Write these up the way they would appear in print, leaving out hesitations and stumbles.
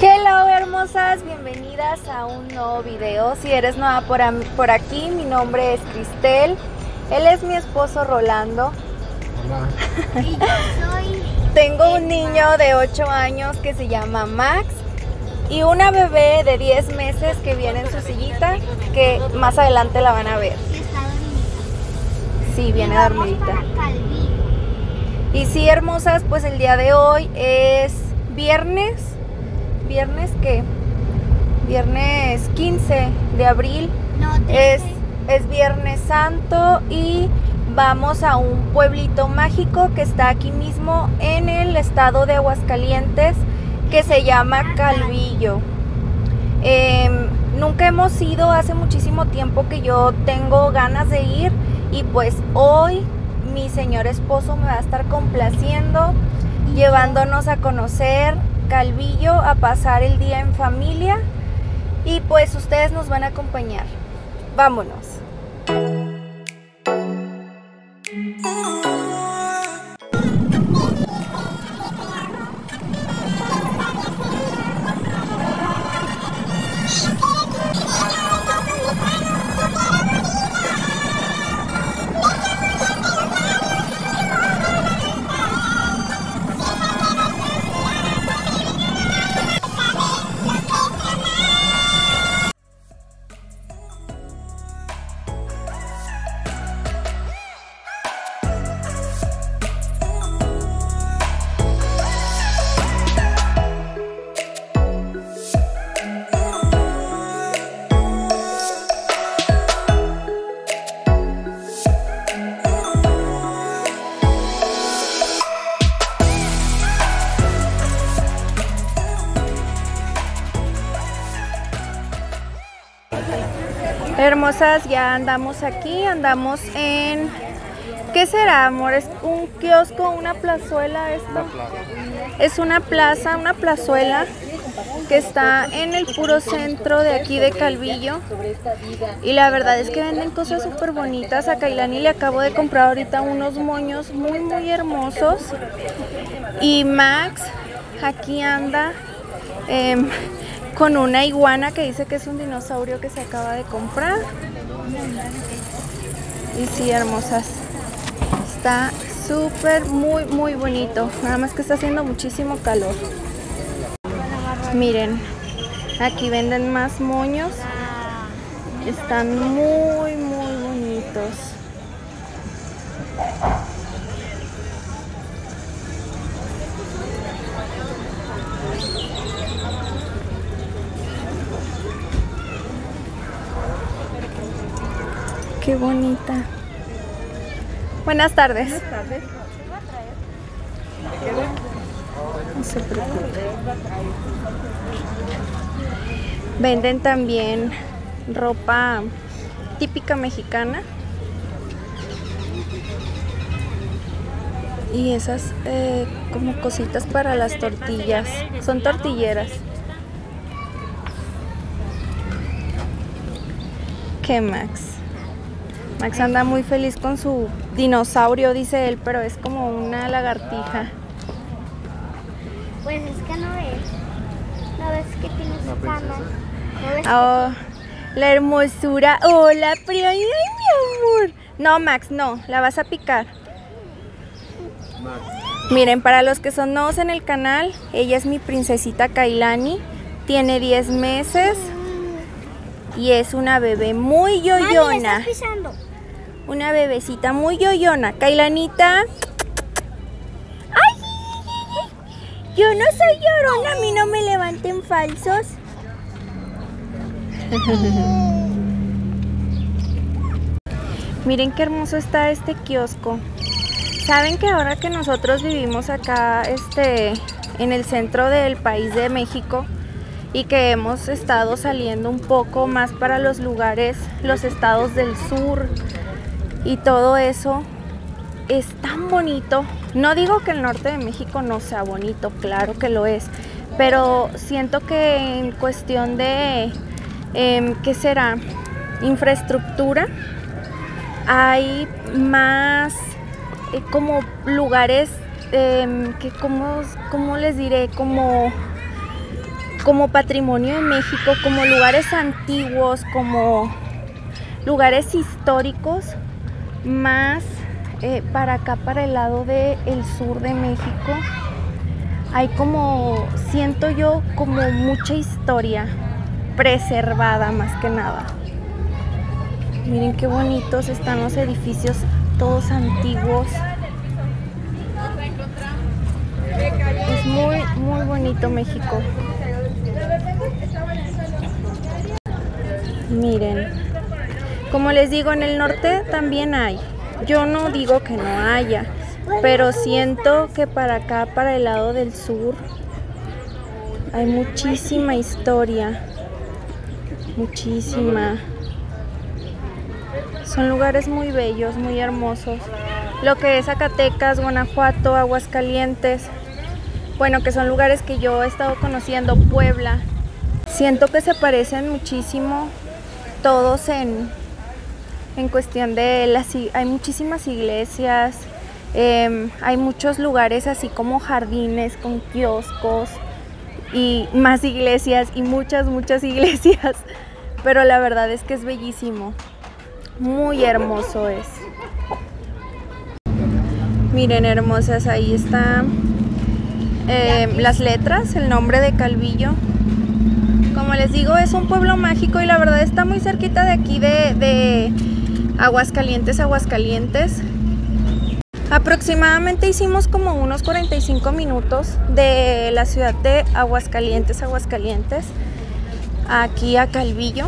Hello hermosas, bienvenidas a un nuevo video. Si eres nueva por aquí, mi nombre es Cristel. Él es mi esposo Rolando. Hola. Y yo soy... Tengo un niño de 8 años que se llama Max y una bebé de 10 meses que viene en su sillita, que más adelante la van a ver. que está dormida. Sí, viene Y vamos dormidita. para Calvillo. Y sí, hermosas, pues el día de hoy es viernes. ¿Viernes qué? Viernes 15 de abril. No, Es Viernes Santo y vamos a un pueblito mágico que está aquí mismo en el estado de Aguascalientes, que se llama Calvillo. Nunca hemos ido, hace muchísimo tiempo que yo tengo ganas de ir, y pues hoy mi señor esposo me va a estar complaciendo, llevándonos a conocer Calvillo, a pasar el día en familia, y pues ustedes nos van a acompañar. Vámonos. Hermosas, ya andamos aquí, andamos en... ¿Qué será, amor? ¿Es un kiosco, una plazuela esto? Es una plaza, una plazuela que está en el puro centro de aquí de Calvillo. Y la verdad es que venden cosas súper bonitas. A Kailani le acabo de comprar ahorita unos moños muy hermosos. Y Max aquí anda con una iguana que dice que es un dinosaurio que se acaba de comprar. Y sí, hermosas, está súper muy bonito, nada más que está haciendo muchísimo calor. Miren, aquí venden más moños, están muy bonitos. Qué bonita. Buenas tardes. Buenas tardes. No se preocupe. Venden también ropa típica mexicana. Y esas como cositas para las tortillas. Son tortilleras. ¿Qué, Max? Max anda muy feliz con su dinosaurio, dice él, pero es como una lagartija. Pues es que no ves que tiene su cama. ¿No ves Oh, la hermosura. Hola, prima. Ay, mi amor. No, Max, no, la vas a picar. Miren, para los que son nuevos en el canal, ella es mi princesita Kailani, tiene 10 meses y es una bebé muy que... Mami, yoyona. estás pisando. Una bebecita muy yoyona. Kailanita. ¡Ay! Yo no soy llorona, a mí no me levanten falsos. Miren qué hermoso está este kiosco. Saben que ahora que nosotros vivimos acá en el centro del país de México y que hemos estado saliendo un poco más para los lugares, los estados del sur y todo eso, es tan bonito. No digo que el norte de México no sea bonito, claro que lo es, pero siento que en cuestión de ¿qué será? Infraestructura, hay más como lugares que, ¿cómo les diré? Como como patrimonio de México, como lugares antiguos, como lugares históricos, más para acá, para el lado del sur de México, hay como, siento yo, como mucha historia preservada más que nada. Miren qué bonitos están los edificios, todos antiguos. Es muy, muy bonito México. Miren, como les digo, en el norte también hay. Yo no digo que no haya, pero siento que para acá, para el lado del sur, hay muchísima historia. Muchísima. Son lugares muy bellos, muy hermosos. Lo que es Zacatecas, Guanajuato, Aguascalientes, bueno, que son lugares que yo he estado conociendo, Puebla. Siento que se parecen muchísimo todos en cuestión de hay muchísimas iglesias, hay muchos lugares así como jardines con kioscos y más iglesias y muchas iglesias, pero la verdad es que es bellísimo, muy hermoso es. Miren, hermosas, ahí están las letras, el nombre de Calvillo. Como les digo, es un pueblo mágico y la verdad está muy cerquita de aquí de Aguascalientes. Aproximadamente hicimos como unos 45 minutos de la ciudad de Aguascalientes, aquí a Calvillo.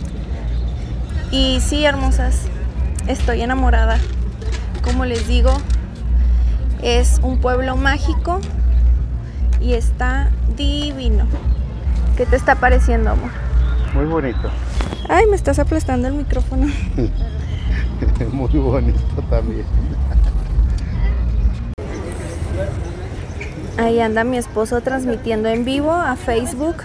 Y sí, hermosas, estoy enamorada. Como les digo, es un pueblo mágico y está divino. ¿Qué te está pareciendo, amor? Muy bonito. Ay, me estás aplastando el micrófono. Muy bonito también. Ahí anda mi esposo transmitiendo en vivo a Facebook.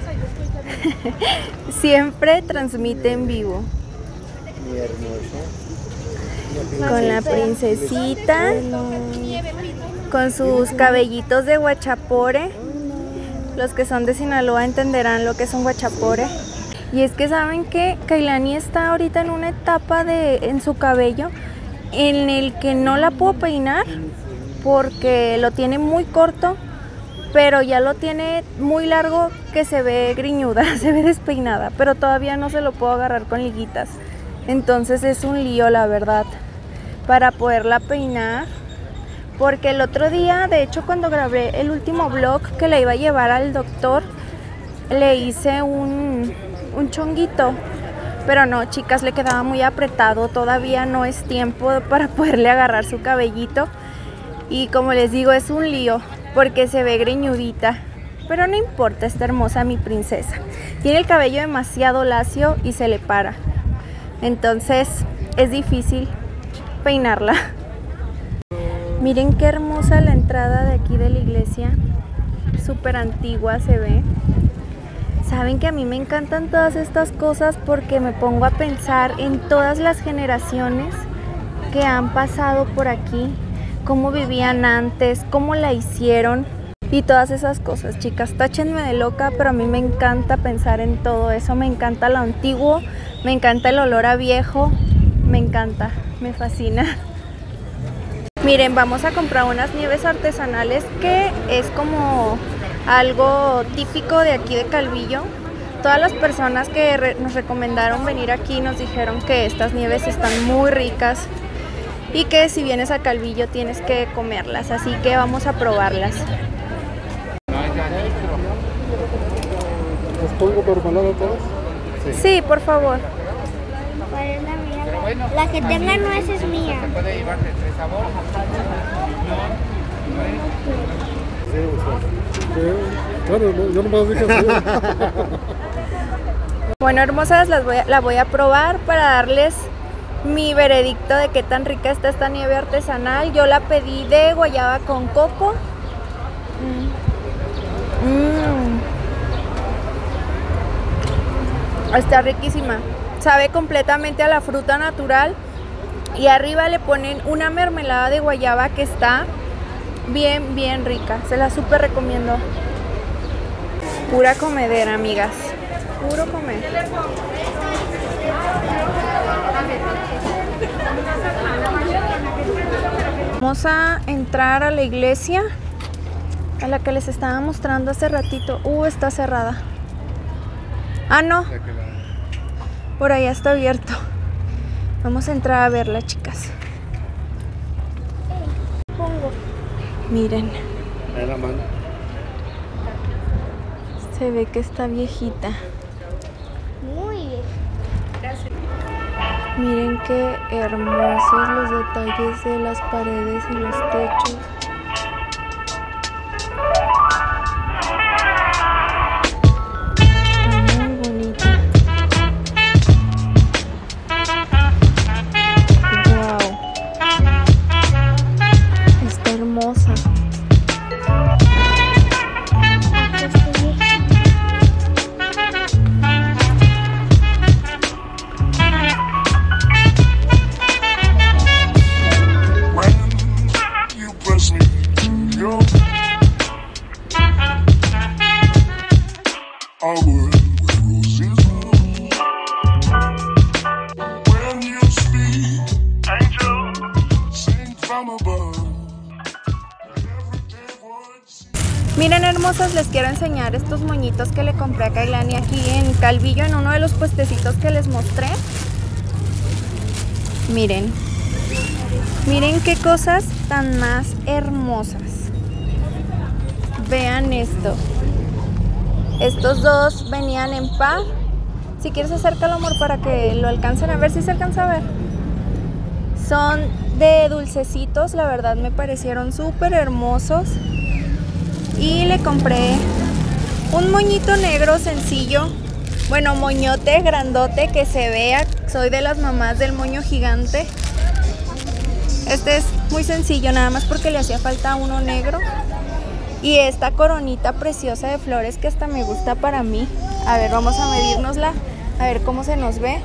Siempre transmite en vivo. Muy hermoso. Con la princesita, con sus cabellitos de guachapore. Los que son de Sinaloa entenderán lo que es un guachapore. Y es que saben que Kailani está ahorita en una etapa en su cabello en el que no la puedo peinar porque lo tiene muy corto, pero ya lo tiene muy largo que se ve griñuda, se ve despeinada, pero todavía no se lo puedo agarrar con liguitas. Entonces es un lío, la verdad, para poderla peinar. Porque el otro día, de hecho, cuando grabé el último vlog que la iba a llevar al doctor, le hice un chonguito. Pero no, chicas, le quedaba muy apretado. Todavía no es tiempo para poderle agarrar su cabellito. Y como les digo, es un lío porque se ve greñudita. Pero no importa, está hermosa mi princesa. Tiene el cabello demasiado lacio y se le para. Entonces es difícil peinarla. Miren qué hermosa la entrada de aquí de la iglesia, súper antigua se ve. Saben que a mí me encantan todas estas cosas porque me pongo a pensar en todas las generaciones que han pasado por aquí, cómo vivían antes, cómo la hicieron y todas esas cosas, chicas. Táchenme de loca, pero a mí me encanta pensar en todo eso, me encanta lo antiguo, me encanta el olor a viejo, me encanta, me fascina. Miren, vamos a comprar unas nieves artesanales que es como algo típico de aquí de Calvillo. Todas las personas que nos recomendaron venir aquí nos dijeron que estas nieves están muy ricas y que si vienes a Calvillo tienes que comerlas, así que vamos a probarlas. ¿Les pongo mermelada todas? Sí, por favor. ¿Cuál es la mía? La que tenga nueces es mía. Claro, yo no me dije así. Bueno, hermosas, la voy a probar para darles mi veredicto de qué tan rica está esta nieve artesanal. Yo la pedí de guayaba con coco. Está riquísima. Sabe completamente a la fruta natural y arriba le ponen una mermelada de guayaba que está bien rica. Se la súper recomiendo. Pura comedera, amigas. Puro comer. Vamos a entrar a la iglesia a la que les estaba mostrando hace ratito. Está cerrada. Ah, no. Por allá está abierto. Vamos a entrar a verla, chicas. Pongo. Miren. Ahí la mano. Se ve que está viejita. Muy bien. Miren qué hermosos los detalles de las paredes y los techos. Está muy bonita. Wow. Está hermosa. Aquí estoy viejita. You press me to your I would where roses bloom. When you speak, angel, sing from above. Everyday words. Miren, hermosas, les quiero enseñar estos moñitos que le compré a Kailani aquí en Calvillo, en uno de los puestecitos que les mostré. Miren. Miren qué cosas tan más hermosas. Vean esto. Estos dos venían en par. Si quieres acércalo, amor, para que lo alcancen a ver, si se alcanza a ver. Son de dulcecitos, la verdad me parecieron súper hermosos. Y le compré un moñito negro sencillo. Bueno, moñote grandote que se vea. Soy de las mamás del moño gigante. Este es muy sencillo, nada más porque le hacía falta uno negro. Y esta coronita preciosa de flores que hasta me gusta para mí. A ver, vamos a medírnosla, a ver cómo se nos ve.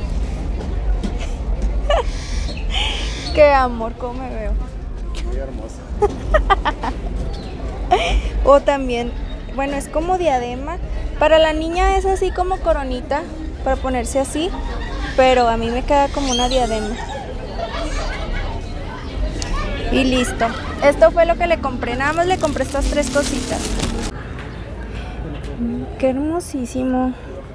Qué amor, cómo me veo. Muy hermosa. O también, bueno, es como diadema. Para la niña es así como coronita, para ponerse así. Pero a mí me queda como una diadema. Y listo. Esto fue lo que le compré. Nada más le compré estas tres cositas. Qué hermosísimo.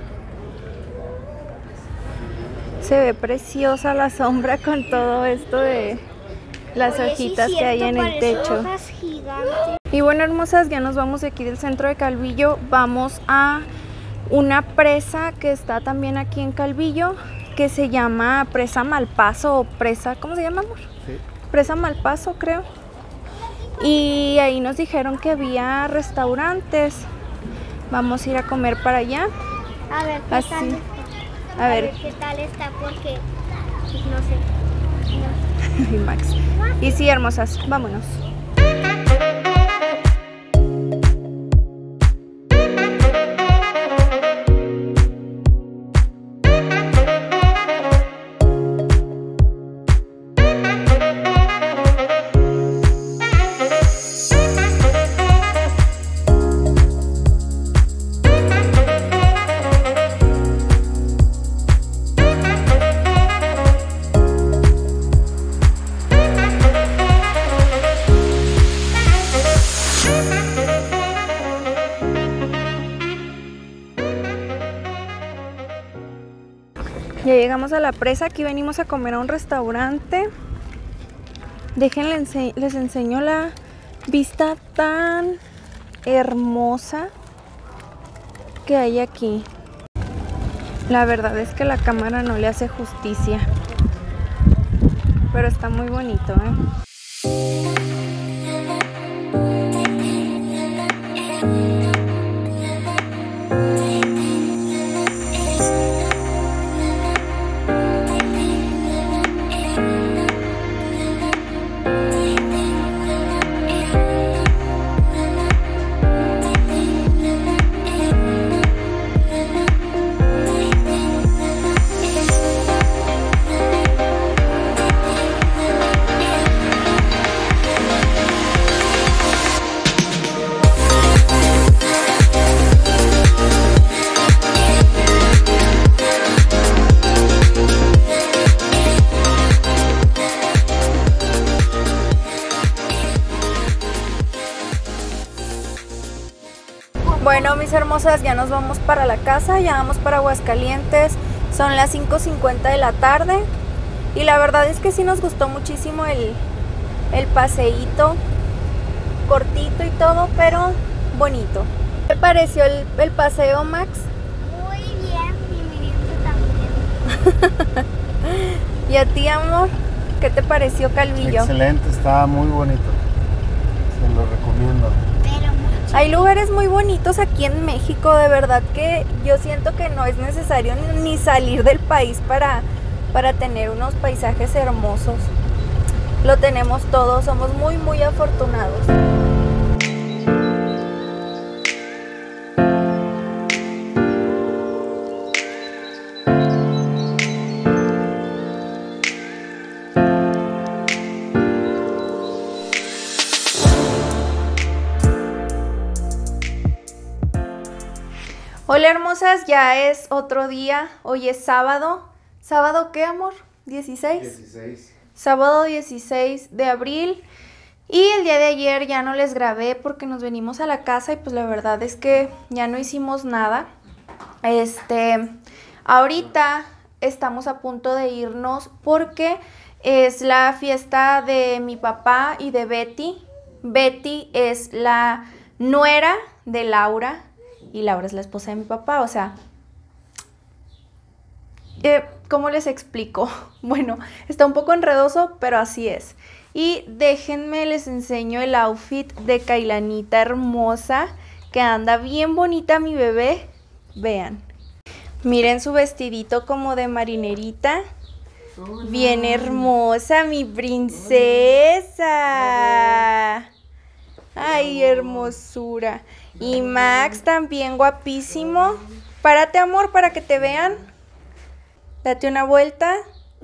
Se ve preciosa la sombra con todo esto de las Oye, hojitas sí, que hay en cierto, el parecen techo. hojas gigantes. Y bueno, hermosas, ya nos vamos de aquí del centro de Calvillo. Vamos a una presa que está también aquí en Calvillo, que se llama Presa Malpaso o presa, ¿cómo se llama, amor? Sí. Presa Malpaso, creo. Y ahí nos dijeron que había restaurantes. Vamos a ir a comer para allá. A ver qué Así. tal. A ver, qué tal está porque pues, no sé. ay, Max. Y sí, hermosas, vámonos. Ya llegamos a la presa, aquí venimos a comer a un restaurante. Déjenle, les enseño la vista tan hermosa que hay aquí. La verdad es que la cámara no le hace justicia, pero está muy bonito, ¿eh? hermosas, ya nos vamos para la casa, ya vamos para Aguascalientes. Son las 5:50 de la tarde. Y la verdad es que sí nos gustó muchísimo el paseíto. Cortito y todo, pero bonito. ¿Qué te pareció el paseo, Max? Muy bien, y Miriam también. ¿Y a ti, amor? ¿Qué te pareció Calvillo? Excelente, está muy bonito. Se lo recomiendo. Pero mucho. Hay lugares muy bonitos aquí en México, de verdad que yo siento que no es necesario ni salir del país para tener unos paisajes hermosos. Lo tenemos todo, somos muy, muy afortunados. Hola hermosas, ya es otro día, hoy es sábado. ¿Sábado qué, amor? ¿16? 16. Sábado 16 de abril. Y el día de ayer ya no les grabé porque nos venimos a la casa y pues la verdad es que ya no hicimos nada. Ahorita estamos a punto de irnos porque es la fiesta de mi papá y de Betty. Betty es la nuera de Laura y Laura es la esposa de mi papá, o sea, ¿cómo les explico? Bueno, está un poco enredoso, pero así es. Y déjenme les enseño el outfit de Kailanita hermosa, que anda bien bonita mi bebé. Vean. Miren su vestidito como de marinerita. Bien hermosa mi princesa. Ay, hermosura. Y Max también guapísimo. Párate, amor, para que te vean. Date una vuelta.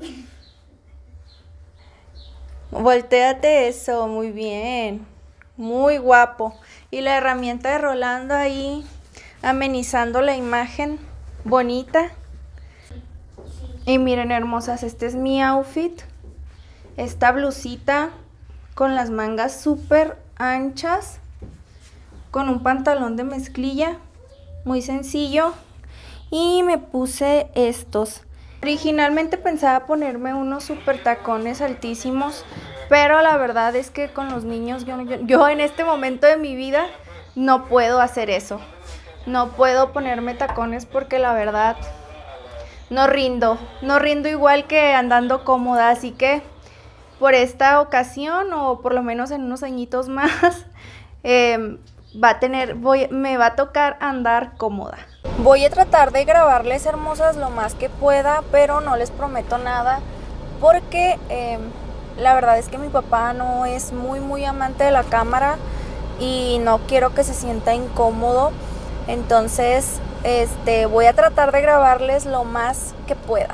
Voltéate, eso, muy bien. Muy guapo. Y la herramienta de Rolando ahí amenizando la imagen. Bonita. Y miren, hermosas, este es mi outfit. Esta blusita con las mangas súper anchas, con un pantalón de mezclilla, muy sencillo. Y me puse estos. Originalmente pensaba ponerme unos super tacones altísimos, pero la verdad es que con los niños yo en este momento de mi vida no puedo hacer eso. No puedo ponerme tacones porque la verdad no rindo igual que andando cómoda, así que por esta ocasión, o por lo menos en unos añitos más, me va a tocar andar cómoda. Voy a tratar de grabarles, hermosas, lo más que pueda, pero no les prometo nada porque la verdad es que mi papá no es muy amante de la cámara y no quiero que se sienta incómodo. Entonces, voy a tratar de grabarles lo más que pueda.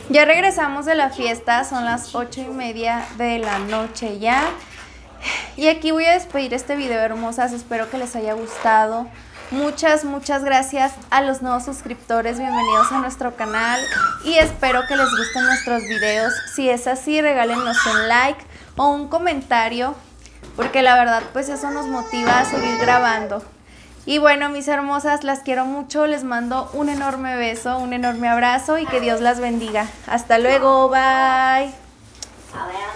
Ya regresamos de la fiesta, son las 8:30 de la noche ya. Y aquí voy a despedir este video, hermosas. Espero que les haya gustado. Muchas gracias a los nuevos suscriptores. Bienvenidos a nuestro canal. Y espero que les gusten nuestros videos. Si es así, regálenos un like o un comentario, porque la verdad pues eso nos motiva a seguir grabando. Y bueno, mis hermosas, las quiero mucho, les mando un enorme beso, un enorme abrazo y que Dios las bendiga. Hasta luego, bye.